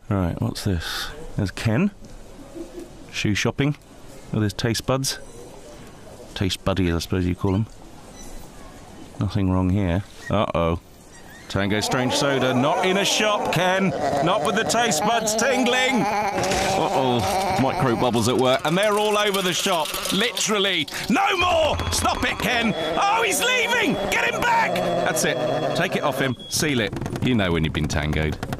Right, what's this? There's Ken. Shoe shopping with his taste buds. Taste buddies, I suppose you call them. Nothing wrong here. Uh-oh. Tango Strange Soda, not in a shop, Ken. Not with the taste buds tingling. Uh-oh. Micro bubbles at work, and they're all over the shop. Literally. No more! Stop it, Ken. Oh, he's leaving! Get him back! That's it. Take it off him. Seal it. You know when you've been tangoed.